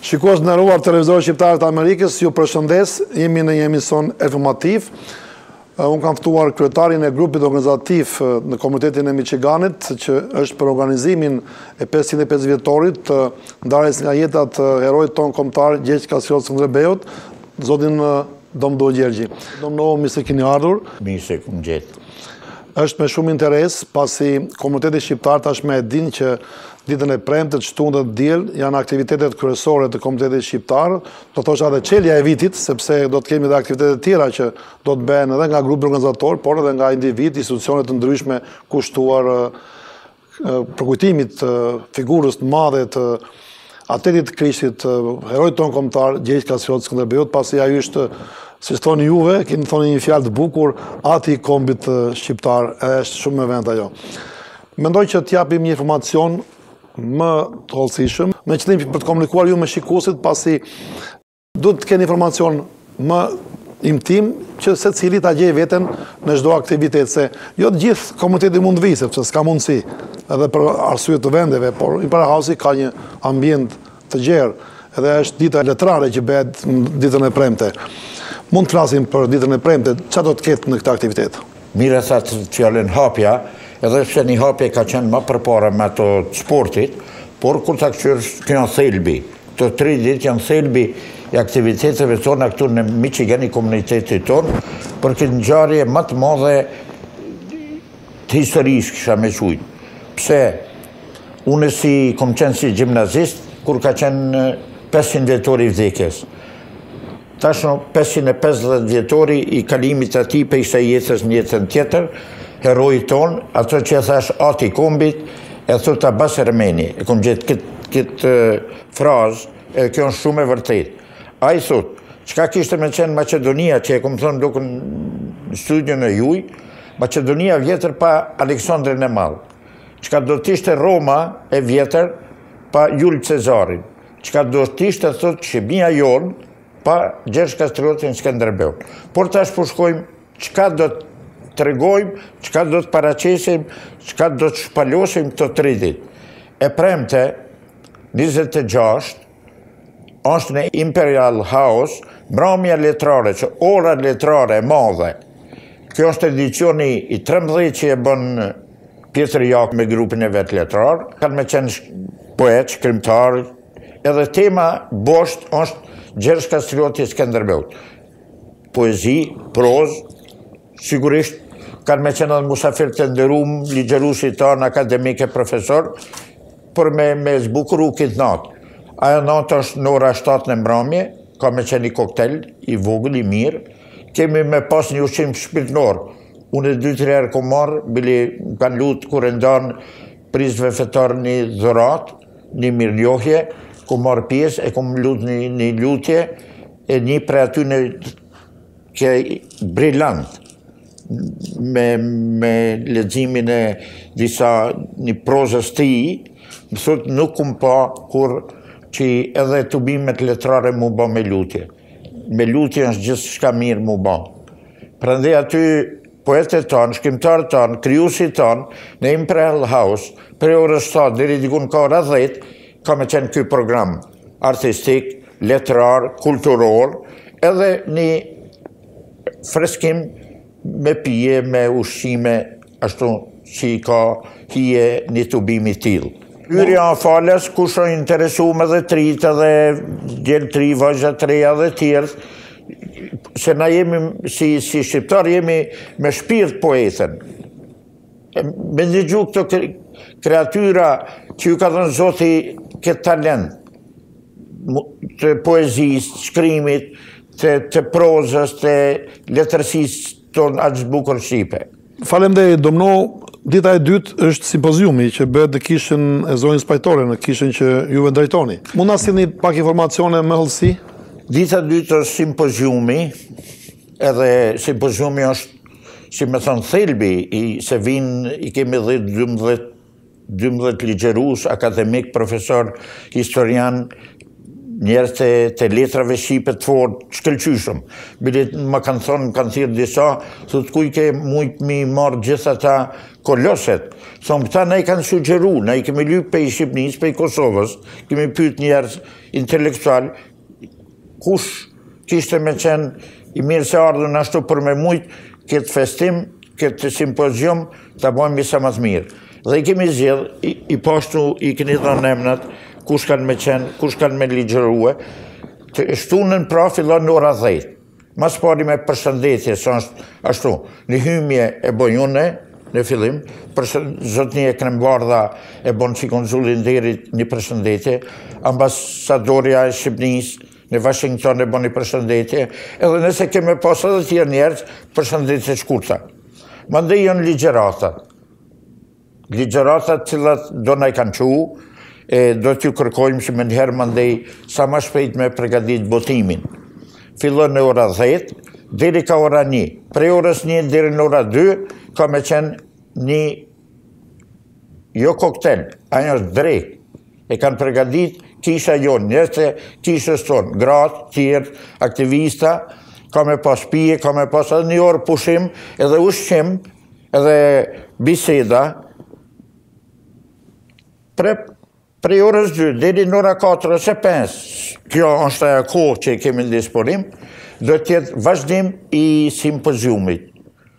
Shikues nderuar televizor shqiptar të Amerikës, ju përshëndes, jemi në një emision informativ. Unë kam ftuar kryetarin e grupit organizativ në komunitetin e Michiganit, që është për organizimin e 505 vjetorit të ndarjes nga jeta të heroit ton kombëtar Gjergj Kastrioti Skënderbeut, zotin Domdo Gjergji. Domdo, mirë se keni ardhur. Mirë se kum gjetë. Është me shumë interes, pasi komuniteti shqiptar tashmë e din që ditën e premte, shtunë dhe diel janë aktivitetet kryesore të komunitetit shqiptar, do thosha edhe çelja e vitit, sepse do të kemi edhe aktivitete tjera që do të bëhen edhe nga grupi organizator, por edhe nga individ, institucione të ndryshme kushtuar përkujtimit të figurës të madhe të atletit të Krishtit, heroit ton kombëtar Gjergj Kastrioti Skënderbeut, pasi ai është, si thoni juve, keni thoni një fjalë të bukur, ati i kombit shqiptar, është shumë me vend ajo. Mendoj që t'japim një informacion më të hollësishëm, me qëllim për të komunikuar ju me shikuesit, pasi duhet të keni informacion më imtim që secili ta gjej veten në çdo aktivitet, se jo të gjithë komuniteti mund të vijë, sepse s'ka mundësi, edhe për arsye të vendeve, por Opera House ka një ambient të gjerë, edhe është dita letrare që bëhet ditën e premte. Mund të flasim për ditën e premte, çfarë do të ketë në këtë aktivitet? Mirë sa të fjalën hapja, edhe pse një hapje ka qenë më përpara me ato të sportit, por kur ta kthyesh kjo janë thelbi. Të 3 ditë janë thelbi i aktiviteteve tona këtu në Michigan, i komunitetit ton, për këtë ngjarje më të madhe të historisë kisha me thujt. Pse unë kom qenë si gjimnazist kur ka qenë 500 vjetori i vdekjes. Tashmë 550 vjetori i kalimit atij pe ishte jetës në jetën tjetër, heroi ton, ato që e thash ati i kombit, e thot Abbas Ermeni, e kom gjetë këtë frazë, e kjo është shumë e vërtet. A i thot, çka kishte me qenë Macedonia, që e kom thënë duke në studion e juj, Macedonia vjetër pa Aleksandrin e Madh. Çka do të ishte Roma e vjetër pa Jul Cezarin. Çka do të ishte, thot, Shqipnia jonë pa Gjergj Kastrioti Skënderbeut. Por tash po shkojmë, çka do të tregojmë, çka do të paraqesim, çka do të shpalosim këto 3 ditë. E premte, 26, është në Imperial House, mbrëmja letrare, që ora letrare e madhe. Kjo është edicioni i 13 që e bën Pjetër Jak me grupin e vet letrar, kanë me qenë poet, shkrimtar, edhe tema boshtë është Gjergj Kastrioti Skënderbeut. Poezi, prozë, sigurisht kanë me qenë edhe musafir të nderuar, ligjeruesi tanë, akademik e profesor, por me zbukuru këtë natë. Ajo natë është në ora 7 në mbrëmje, ka me qenë i koktel, i vogël, i mirë. Kemi me pas një ushqim shpirtnor. Unë 2-3 herë kom marrë, bili kanë lutë kur e ndanë prizve fetar një dhurat, një mirënjohje, kom marrë pjesë, e kom lutë një lutje, e një pre aty në që brillant, me leximin e disa një prozës të i, më thot nuk kum pa kur që edhe të bimet letrare mu ba me lutje. Me lutje është gjithë shka mirë mu ba. Prandaj aty poetet tanë, shkrimtarët tanë, krijuesit tanë, në Imperial House, për orës 7 deri diku ka ora 10, ka me qenë ky program artistik, letrar, kulturor, edhe një freskim me pije, me ushqime, ashtu që i ka hije një tubimi tillë. Hyrja falas, kush është interesuar edhe trit, edhe djel 3, vajza 3 edhe tjerë, se na jemi, si shqiptar, jemi me shpirt poetën. Me ndëgju këto kreatyra që ju ka dhënë Zoti këtë talent, të poezisë, shkrimit, të prozës, të letërsisë tonë aq bukur shqipe. Faleminderit, Domno. Dita e dytë është simpoziumi që bëhet në kishën e zonjës Pajtore, në kishën që juve drejtoni. Mund na sillni pak informacione më hollësi? Dita e dytë është simpoziumi, edhe simpoziumi është, si me thënë, thelbi, se vinë, i kemi 12 ligjerues, akademik, profesor, historian, njerëz të letrave shqipe të fortë, shkëlqyshëm. Bilet më kanë thonë, kanë thirrë disa, thotë kuj ke mujt mi marrë gjithë ata koloset. Thonë, këta na i kanë sugjeru, na i kemi lyp pe i Shqipnisë, pe i Kosovës, kemi pyet njerëz intelektual, kush kishte me qenë i mirë se ardhën ashtu për me mujt këtë festim, këtë simpozium, ta bojmë sa më të mirë. Dhe i kemi zgjedh, i pashtu i keni dhënë emrat, kush kanë me qenë, kush kanë me ligjërue. Shtunën pra fillon në ora 10. Mas pari me përshëndetje, së është ashtu, në hymje e bojune, në fillim, zotnia e Krembardha e bon që konsulin derit një përshëndetje, ambasadoria e Shqipnisë në Washington e bon një përshëndetje, edhe nëse keme pas edhe tjerë njerëz, përshëndetje shkurta. Mandej janë ligjeratat. Ligjeratat cilat do na i kanë qu, do t'ju kërkojmë që më njëherë mandej sa ma shpejt me përgatit botimin. Fillon në ora 10, deri ka ora 1. Prej orës 1 deri në ora 2, ka me qenë një, jo koktel, ajo është drejt. E kanë përgatit kisha jonë, njështë kishës tonë, gratë, tjerë, aktivista, ka me pas pije, ka me pas edhe një orë pushim, edhe ushqim, edhe biseda. Prej orës 2, deri në ora 4 ose 5, kjo është ajo kohë që kemi në disponim, do tjetë vazhdim i simpoziumit.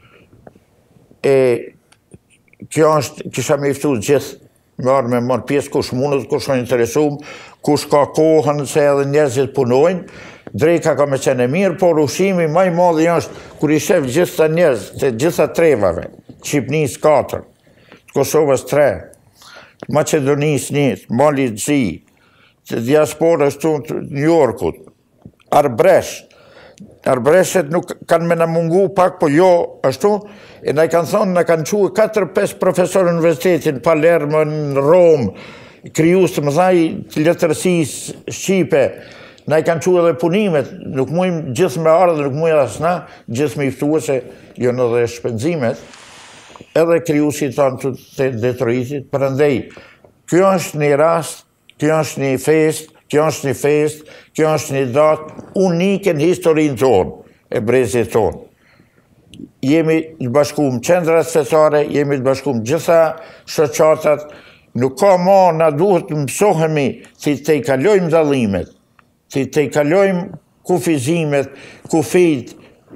Kjo është, kisha me iftu gjithë, me marë pjesë kush mundët, kush është interesum, kush ka kohën se edhe njerëzit punojnë, drejka ka me qenë e mirë, por ushimi maj madhi është kur i shef gjitha njerëz, të gjitha trevave, Shqipnisë 4, Kosovës 3, Macedonisë 1, Malit Zi, të diasporës të New Yorkut, Arbreshet nuk kanë me në mungu pak, po jo ashtu, e na i kanë thonë, na kanë quë 4-5 profesorë në universitetin, Palermo, në Romë, kryus të mëdhaj të letërsis Shqipe, na i kanë quë edhe punimet, nuk mujmë gjithë me ardhë, nuk mujmë asna, gjithë me iftuë se jo në dhe shpenzimet, edhe kryusit tanë të Detroitit, përëndej, kjo është një rast, kjo është një fest, kjo është një datë unike në historinë tonë, e brezit tonë. Jemi të bashkuar qendrat fetare, jemi të bashkuar gjitha shoqatat, nuk ka ma na duhet të mësohemi si të i kalojmë dallimet, si të i kalojmë kufizimet, kufit,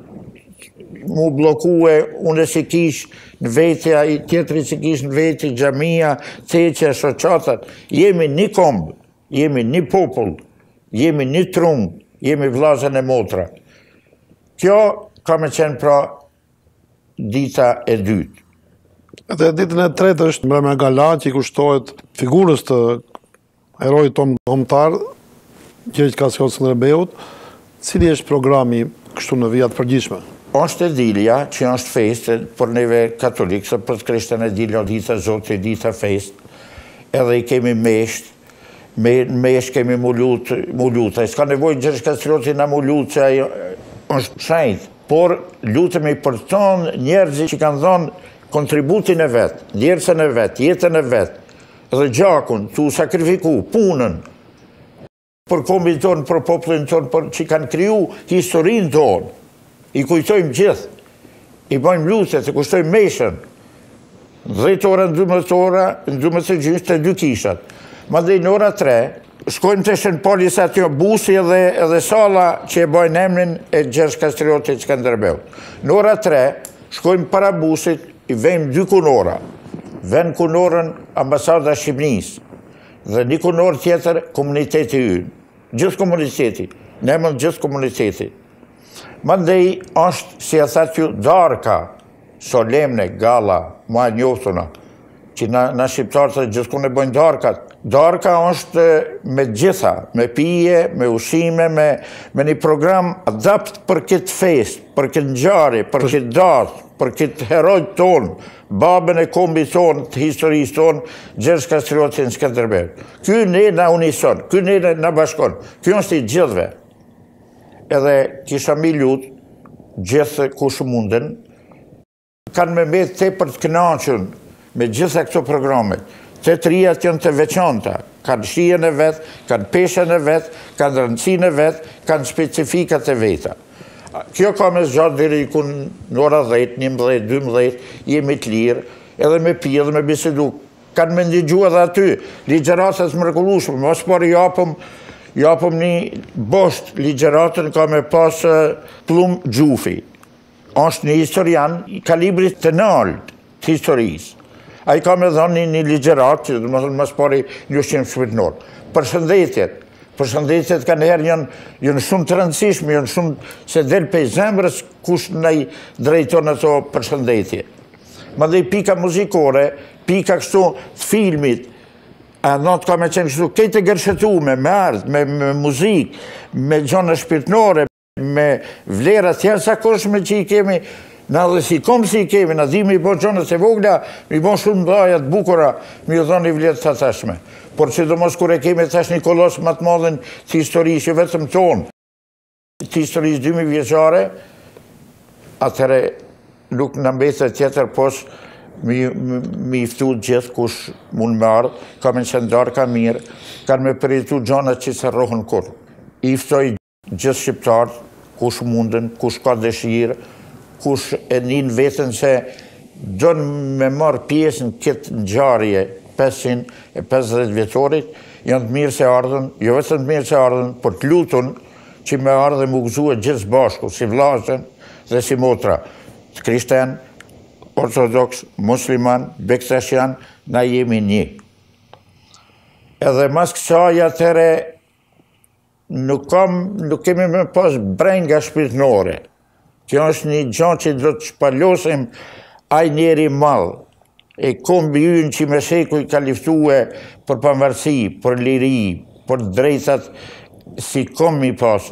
mu blokue, unë si kish në vetja, i tjetëri si kish në vetja, xhamia, teqja, shoqatat, jemi një kombë, jemi një popull, jemi një trumë, jemi vllazën e motra. Kjo ka me qenë pra dita e dytë. Edhe ditën e tretë është mbrëmja gala që i kushtohet figurës të herojit tonë kombëtar, Gjergj Kastrioti Skënderbeut, cili është programi kështu në vijat përgjithshme? Është e dilja, që është fest, për neve katolikë, se për të krishtën e dilja, dita Zotit, dita fest, edhe i kemi mesht, mesh kemi mulluta. S'ka nevojë Gjergj Kastrioti na mullut, se ajo është shenjtë, por lutemi për tonë njerëzit që kanë dhënë kontributin e vetë, djersën e vetë, jetën e vetë, dhe gjakun, tu sakrifiku, punën, për kombin tonë, për popullin tonë, për që kanë kriju historinë tonë, i kujtojmë gjithë, i bëjmë lutjet, i kushtojmë meshën, 10 ora, 12 ora, 12 gjysmë të 2 kishat. Madej në ora 3, shkojmë të Shën Polis aty busi edhe sala që e bojnë emrin e Gjergj Kastriotit Skënderbeut. Në ora 3, shkojmë para busit, i vejmë 2 kunora. Ven kunorën ambasada Shqipnisë dhe një kunor tjetër komuniteti ynë. Gjithë komuniteti, ne më gjithë komuniteti. Mandej është, si e thatë ju, darka, solemne, gala, ma njoftuna, që na shqiptarët dhe gjithë e bëjnë darkat. Darka është me gjitha, me pije, me ushime, me një program adapt për këtë fest, për këtë ngjarje, për këtë datë, për këtë herojt tonë, babën e kombit tonë, të historisë tonë, Gjergj Kastrioti Skënderbeut. Ky ne na unison, ky ne na bashkon, ky është i gjithëve. Edhe kisha mi lutë, gjithë kush munden, kanë me të për të kënaqur me gjitha këto programe, Të trijat janë të veçanta, kanë shijen e vetë, kanë peshen e vetë, kanë rëndësinë e vetë, kanë specifikat e veta. Kjo ka me zgjatë deri ku në ora 10, 11, 12, jemi të lirë, edhe me pi, edhe me bisedu. Kanë me ndigju edhe aty, ligjeratat mrekullueshme, mos por japëm një bosht ligjeratën ka me pas Plum Gjufi. Është një historian, kalibrit të nalt të historisë. A i ka me dhënë një ligjerat, që mos pari një ushqim shpirtëror. Përshëndetjet kanë herë janë shumë të rëndësishme, janë shumë se del pe zemrës kush në i drejton ato përshëndetje. Më dhe pika muzikore, pika kështu të filmit, a not ka me qenë kështu, kejtë e gërshetume, me art, me muzik, me gjona shpirtërore, me vlerat janë zakonshme që i kemi, na dhe si kom si i kemi, na dhimi i bo gjonët e vogla, mi bo shumë dhajat bukura, mi u dhoni vletë të tashme. Por që do mos kur e kemi tash një kolos më të madhen të historisë, vetëm tonë, të historisë 2000 vjeçare, atëre nuk në mbetet tjetër pos mi iftu gjithë kush mund me ardhë, ka me në qëndarë ka mirë, kanë me përjetu gjonat që se rohën kur. Iftoj gjithë shqiptarë, kush mundën, kush ka dëshirë, kush e njën vetën se donë me marë pjesën këtë ngjarje 550 vjetorit, janë të mirë se ardhën, jo vetëm të mirë se ardhën, por të lutun që me ardhën më gëzue gjithë bashku, si vllazën dhe si motra, të krishten, ortodoks, musliman, bektashian, na jemi një. Edhe mas kësaj atëre nuk kemi me pas brenga shpirtërore. Kjo është një gjë që do të shpalosim ai njeri mall. E kombi ynë që me shekuj ka liftue për pavarësi, për liri, për drejtat si kom mi pas.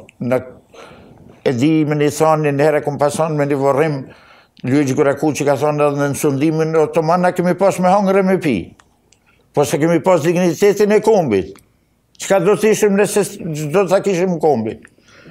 E di me një thonë, në herë kom pason me një vorrim, Luigi Guraku që ka thonë edhe në sundimin otoman, na kemi pas me hangre me pi. Po se kemi pas dignitetin e kombit. Qka do të ishim nëse do të kishim kombit?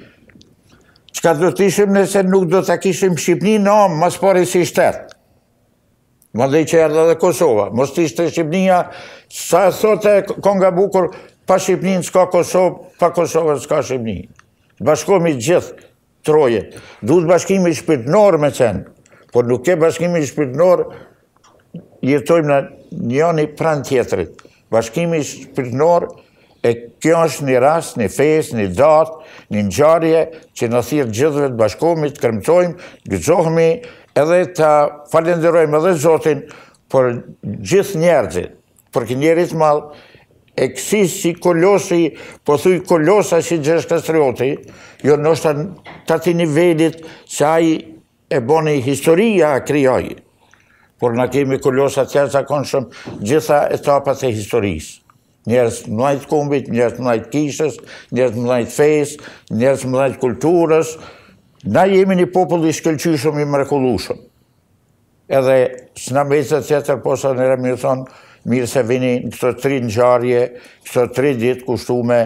Qka do të ishim nëse nuk do të kishim Shqipni në amë, mas pari si shtetë? Më dhe që erdhe dhe Kosova. Mos të ishte Shqipnia, sa thote Konga Bukur, pa Shqipnin s'ka Kosovë, pa Kosovë s'ka Shqipni. Bashkomi gjithë trojet. Duhet bashkimi shpirtëror me qenë. Por nuk ke bashkimi shpirtëror, jetojmë në njëni pranë tjetrit. Bashkimi shpirtëror, e kjo është një rast, një fesë, një datë, një ngjarje që në thirë gjithëve të bashkomi, të kërmtojmë, gëzohemi, edhe të falenderojmë edhe Zotin për gjithë njerëzit, për kë njerit malë, e kësi si kolosi, po thuj kolosa si Gjergj Kastrioti, jo nështë të ati nivelit se aji e boni historia a kryoj, por na kemi kolosa të jashtëzakonshëm gjitha etapat e historisë. Njerëz mëdhajt kombit, njerëz mëdhajt kishës, njerëz mëdhajt fesë, njerëz mëdhajt kulturës. Na jemi një popull i shkëlqyshëm i mrekullueshëm. Edhe s'na mbetet tjetër posa nëre mi thonë, mirë se vini në këto 3 ngjarje, këto 3 ditë kushtume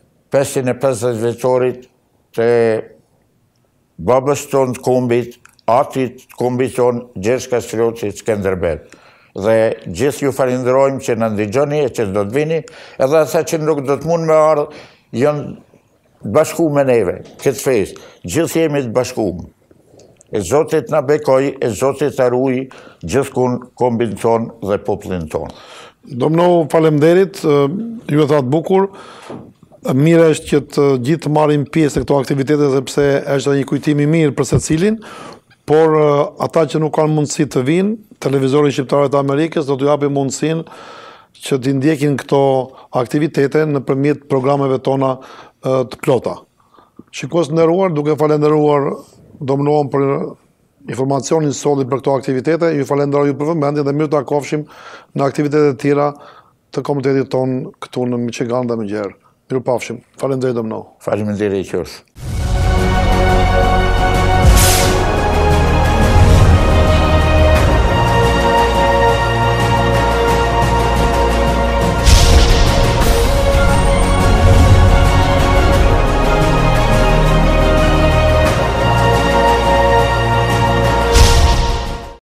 550 vjetorit të babës tonë të kombit, atit të kombit tonë, Gjergj Kastrioti Skënderbej. Dhe gjithë ju falenderojmë që në ndigjoni e që do të vini, edhe ata që nuk do të mund me ardhë, janë bashku me neve, këtë fesë, gjithë jemi të bashkumë. E Zotit na bekoj, e Zotit arruj gjithkun kombin tonë dhe popullin tonë. Domno, falemderit, ju e thatë bukur, mire është që të gjithë marrim pjesë e këto aktivitetet, sepse është një kujtimi mirë për secilin, por ata që nuk kanë mundësi të vinë, televizorin shqiptare të Amerikës do t'u japi mundësinë që t'i ndjekin këto aktivitete nëpërmjet programeve tona të plota. Shikues të nderuar, duke falenderuar domnohen për informacionin solid për këto aktivitete, ju falenderoj ju për vëmendjen dhe mirë takofshim në aktivitete të tjera të komunitetit ton këtu në Michigan dhe më gjerë. Mirupafshim. Faleminderit domno. Faleminderit qofsh.